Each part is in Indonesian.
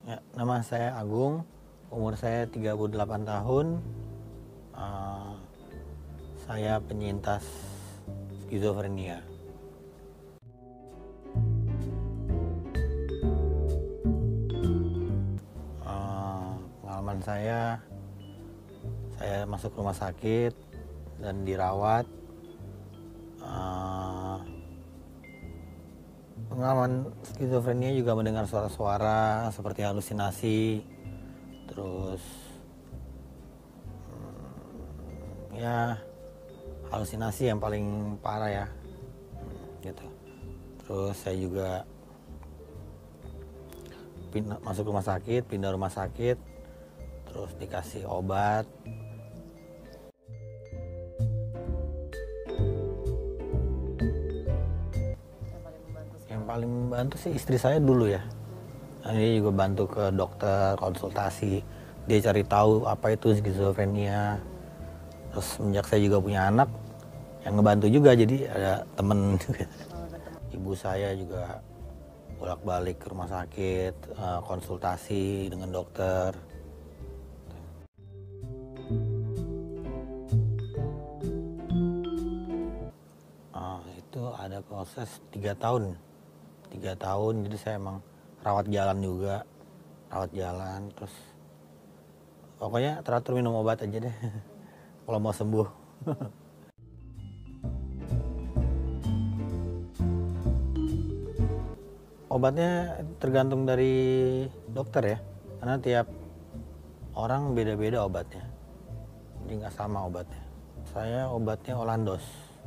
Ya, nama saya Agung, umur saya 38 tahun. Eh, saya penyintas skizofrenia. Pengalaman saya masuk rumah sakit dan dirawat. Pengalaman skizofrenia juga mendengar suara-suara seperti halusinasi, terus ya halusinasi yang paling parah ya, gitu. Terus saya juga masuk rumah sakit, pindah rumah sakit, terus dikasih obat. Yang paling membantu sih istri saya dulu ya. Nah, dia juga bantu ke dokter, konsultasi. Dia cari tahu apa itu skizofrenia. Terus semenjak saya juga punya anak, yang ngebantu juga, jadi ada temen juga. Ibu saya juga bolak-balik ke rumah sakit, konsultasi dengan dokter. Itu ada proses 3 tahun. 3 tahun, jadi saya emang rawat jalan juga. Rawat jalan, terus pokoknya teratur minum obat aja deh kalau mau sembuh. Obatnya tergantung dari dokter ya, karena tiap orang beda-beda obatnya, jadi nggak sama obatnya. Saya obatnya Olandos.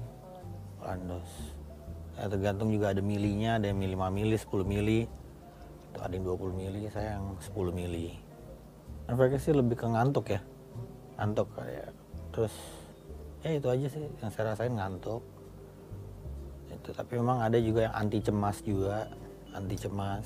Ya, tergantung juga ada milinya, ada yang mili 5 mili, 10 mili, ada yang 20 mili, saya yang 10 mili. Efeknya sih lebih ke ngantuk ya, ngantuk kayak, terus ya itu aja sih yang saya rasain, ngantuk itu. Tapi memang ada juga yang anti cemas juga, anti cemas.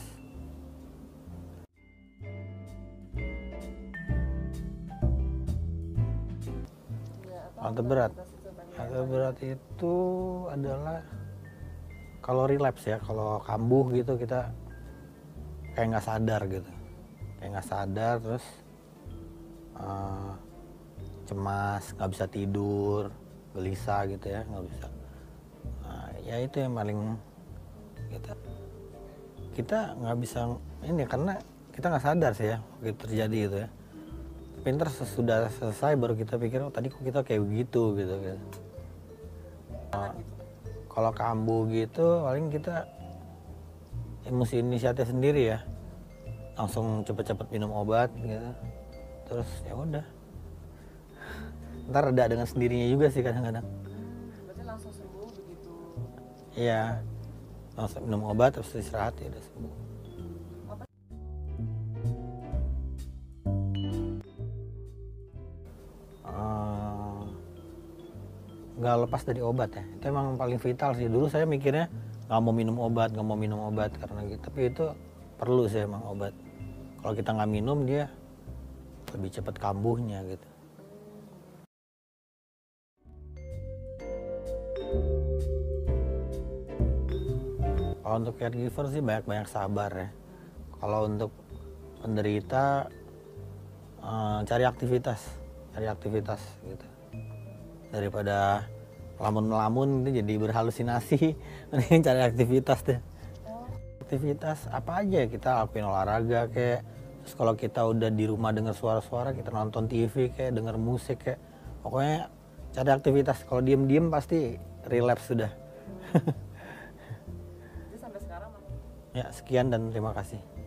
Hal terberat itu adalah kalau relapse ya, kalau kambuh gitu, kita kayak nggak sadar gitu, terus cemas, nggak bisa tidur, gelisah gitu ya, nggak bisa. Ya itu yang paling kita nggak bisa ini, karena kita nggak sadar sih ya waktu terjadi gitu ya. Pinter sudah selesai baru kita pikir, oh tadi kok kita kayak begitu gitu. Kalau kambuh gitu paling kita mesti inisiatif sendiri ya, langsung cepet-cepet minum obat gitu, terus ya udah, ntar reda dengan sendirinya juga sih kadang-kadang. Berarti langsung sembuh begitu? Iya, langsung minum obat terus istirahat ya udah sembuh. Nggak lepas dari obat ya, itu emang paling vital sih. Dulu saya mikirnya nggak mau minum obat karena gitu, tapi itu perlu sih emang obat. Kalau kita nggak minum, dia lebih cepat kambuhnya gitu. Kalau untuk caregiver sih banyak sabar ya. Kalau untuk penderita, cari aktivitas gitu, daripada lamun itu jadi berhalusinasi. Mending cari aktivitas deh. Aktivitas apa aja kita lakuin, olahraga kayak, terus kalau kita udah di rumah dengar suara-suara, kita nonton TV kayak, denger musik kayak, pokoknya cari aktivitas. Kalau diem-diem pasti relapse sudah. Jadi sampai sekarang Ya, sekian dan terima kasih.